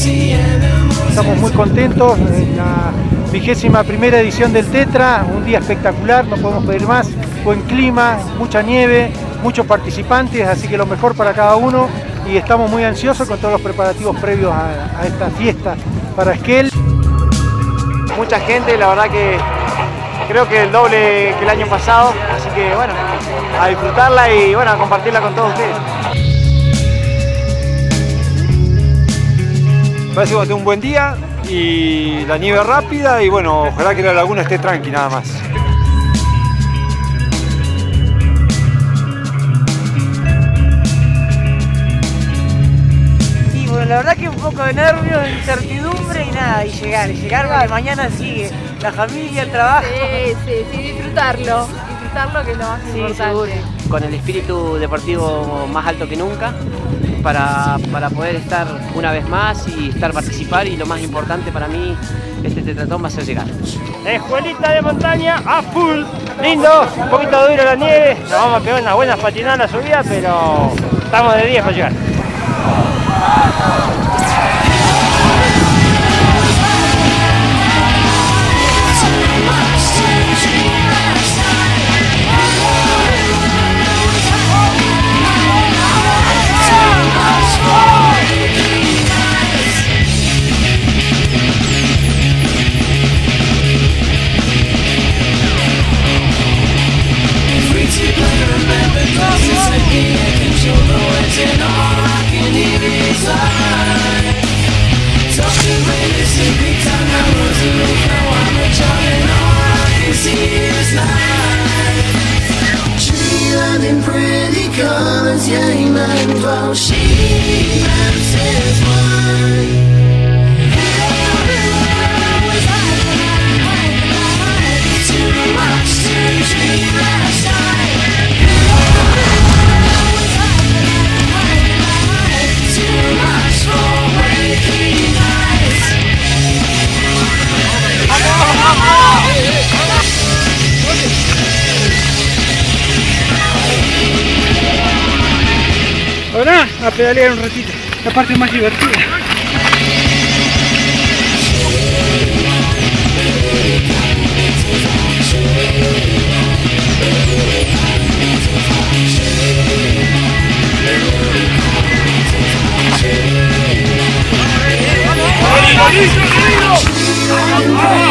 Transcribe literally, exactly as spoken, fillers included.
Estamos muy contentos en la vigésima primera edición del Tetra, un día espectacular, no podemos pedir más, buen clima, mucha nieve, muchos participantes, así que lo mejor para cada uno y estamos muy ansiosos con todos los preparativos previos a, a esta fiesta para Esquel. Mucha gente, la verdad que creo que el doble que el año pasado, así que bueno, a disfrutarla y bueno, a compartirla con todos ustedes. Parece que va a tener un buen día y la nieve rápida y bueno, ojalá que la laguna esté tranqui nada más. Y bueno, la verdad que un poco de nervios, incertidumbre y nada, y llegar, y llegar porque mañana sigue la familia, el trabajo. Sí, sí, sí, disfrutarlo, disfrutarlo que es lo más sí, importante. Seguro. Con el espíritu deportivo más alto que nunca, para, para poder estar una vez más y estar participar, y lo más importante para mí, este tetratón va a ser llegar. Escuelita de montaña a full, lindo, un poquito duro la nieve, nos vamos a pegar unas buenas patinadas a la subida, pero estamos de diez para llegar. Ahora a pedalear un ratito, la parte más divertida. ¡Vamos!